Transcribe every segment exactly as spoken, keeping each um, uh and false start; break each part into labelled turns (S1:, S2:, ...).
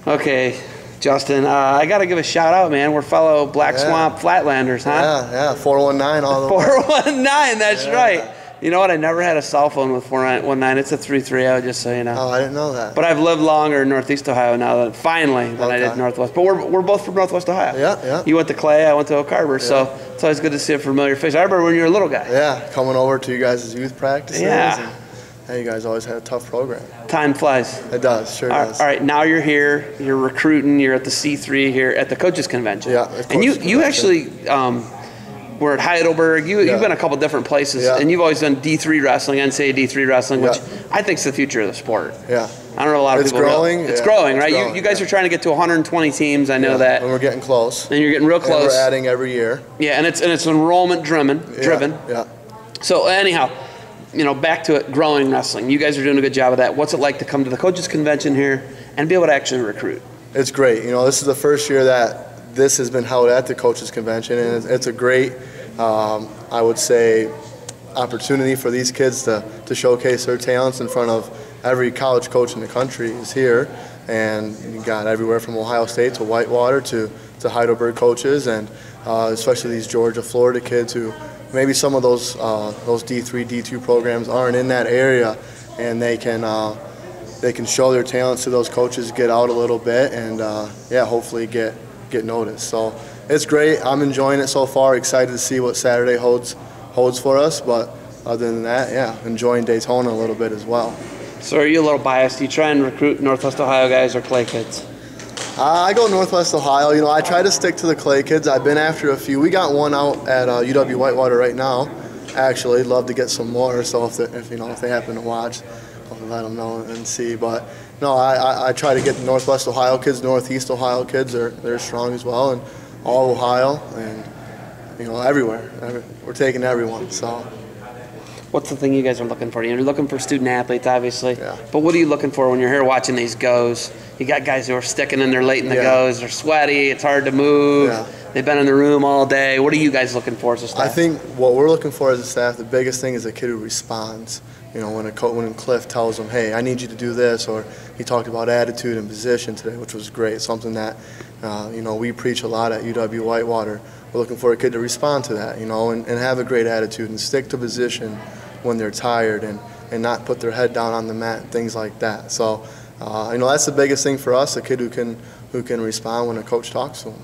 S1: Okay, Justin, uh, I got to give a shout out, man. We're fellow Black
S2: yeah.
S1: Swamp Flatlanders, huh?
S2: Yeah, yeah, four one nine all the way.
S1: four one nine, that's
S2: yeah.
S1: right. You know what? I never had a cell phone with four one nine. It's a three three zero, just so you know.
S2: Oh, I didn't know that.
S1: But I've lived longer in Northeast Ohio now, than, finally, than
S2: okay.
S1: I did Northwest. But we're, we're both from Northwest Ohio.
S2: Yeah, yeah.
S1: You went to Clay, I went to Oak Harbor,
S2: yeah.
S1: so it's always good to see a familiar face. I remember when you were a little guy.
S2: Yeah, coming over to you guys' youth practices.
S1: Yeah.
S2: And, hey, you guys always had a tough program.
S1: Time flies.
S2: It does, sure
S1: all
S2: does.
S1: All right, now you're here, you're recruiting, you're at the C three here at the Coaches Convention.
S2: Yeah, the
S1: And you,
S2: Coaches
S1: you actually um, were at Heidelberg, you,
S2: yeah.
S1: you've been a couple different places,
S2: yeah.
S1: and you've always done D three wrestling, N C A A D three wrestling, which
S2: yeah.
S1: I think is the future of the sport.
S2: Yeah.
S1: I don't know a lot of
S2: it's
S1: people
S2: growing.
S1: Know. It's
S2: yeah.
S1: growing, right?
S2: It's growing,
S1: you, you guys
S2: yeah.
S1: are trying to get to one hundred twenty teams, I know
S2: yeah.
S1: that.
S2: And we're getting close.
S1: And you're getting real close.
S2: And we're adding every year.
S1: Yeah, and it's, and it's enrollment driven. driven.
S2: Yeah. yeah.
S1: So anyhow, you know, back to it, growing wrestling. You guys are doing a good job of that. What's it like to come to the Coaches Convention here and be able to actually recruit?
S2: It's great. You know, this is the first year that this has been held at the Coaches Convention, and it's a great, um, I would say, opportunity for these kids to, to showcase their talents in front of every college coach in the country is here. And you got everywhere from Ohio State to Whitewater to, to Heidelberg coaches, and uh, especially these Georgia, Florida kids who maybe some of those uh, those D three, D two programs aren't in that area, and they can uh, they can show their talents to those coaches, get out a little bit, and uh, yeah, hopefully get get noticed. So it's great. I'm enjoying it so far. Excited to see what Saturday holds holds for us. But other than that, yeah, enjoying Daytona a little bit as well.
S1: So are you a little biased? Do you try and recruit Northwest Ohio guys or Clay kids?
S2: Uh, I go Northwest Ohio. You know, I try to stick to the Clay kids. I've been after a few. We got one out at uh, U W Whitewater right now. Actually, love to get some more. So if, they, if you know if they happen to watch, I'll let them know and see. But no, I, I, I try to get the Northwest Ohio kids, Northeast Ohio kids. They're they're strong as well, and all Ohio, and you know everywhere. Every, we're taking everyone. So.
S1: What's the thing you guys are looking for? You're looking for student athletes, obviously.
S2: Yeah.
S1: But what are you looking for when you're here watching these goes? You got guys who are sticking in there late in the
S2: yeah.
S1: goes. They're sweaty. It's hard to move.
S2: Yeah.
S1: They've been in the room all day. What are you guys looking for as a staff?
S2: I think what we're looking for as a staff, the biggest thing is a kid who responds. You know, when a co when Cliff tells them, "Hey, I need you to do this," or he talked about attitude and position today, which was great. Something that uh, you know we preach a lot at U W Whitewater. We're looking for a kid to respond to that, you know, and, and have a great attitude and stick to position when they're tired, and, and not put their head down on the mat and things like that. So, uh, you know, that's the biggest thing for us, a kid who can who can respond when a coach talks to him.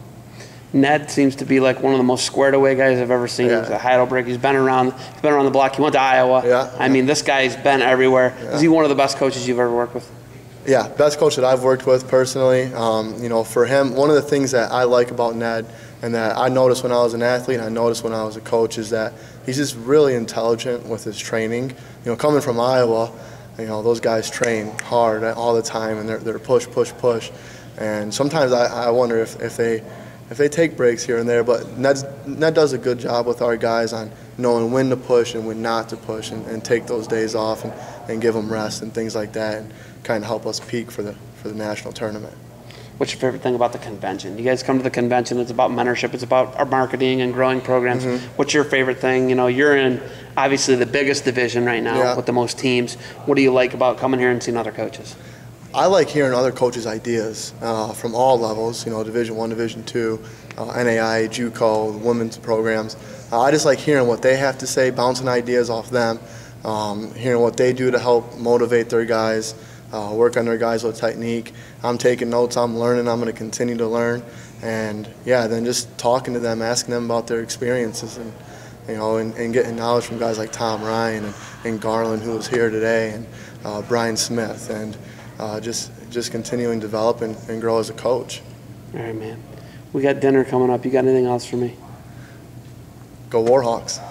S1: Ned seems to be like one of the most squared away guys I've ever seen.
S2: Yeah.
S1: He's at Heidelberg. He's been around he's been around the block. He went to Iowa.
S2: Yeah.
S1: I mean, this guy's been everywhere.
S2: Yeah.
S1: Is he one of the best coaches you've ever worked with?
S2: Yeah, best coach that I've worked with personally. Um, you know, for him, one of the things that I like about Ned, and that I noticed when I was an athlete and I noticed when I was a coach, is that he's just really intelligent with his training. You know, coming from Iowa, you know, those guys train hard all the time, and they're, they're push, push, push. And sometimes I, I wonder if, if they if they take breaks here and there, but Ned's, Ned does a good job with our guys on knowing when to push and when not to push, and, and take those days off and, and give them rest and things like that, and kind of help us peak for the for the national tournament.
S1: What's your favorite thing about the convention? You guys come to the convention, it's about mentorship, it's about our marketing and growing programs. Mm-hmm. What's your favorite thing? You know, you're in obviously the biggest division right now
S2: yeah.
S1: with the most teams. What do you like about coming here and seeing other coaches?
S2: I like hearing other coaches' ideas uh, from all levels, you know, Division One, Division Two, uh, N A I, JUCO, women's programs. Uh, I just like hearing what they have to say, bouncing ideas off them, um, hearing what they do to help motivate their guys, uh, work on their guys with technique. I'm taking notes, I'm learning, I'm going to continue to learn. And, yeah, then just talking to them, asking them about their experiences, and, you know, and, and getting knowledge from guys like Tom Ryan and, and Garland, who was here today, and uh, Brian Smith, and Uh, just just continuing to develop and, and grow as a coach.
S1: All right, man. We got dinner coming up. You got anything else for me?
S2: Go Warhawks.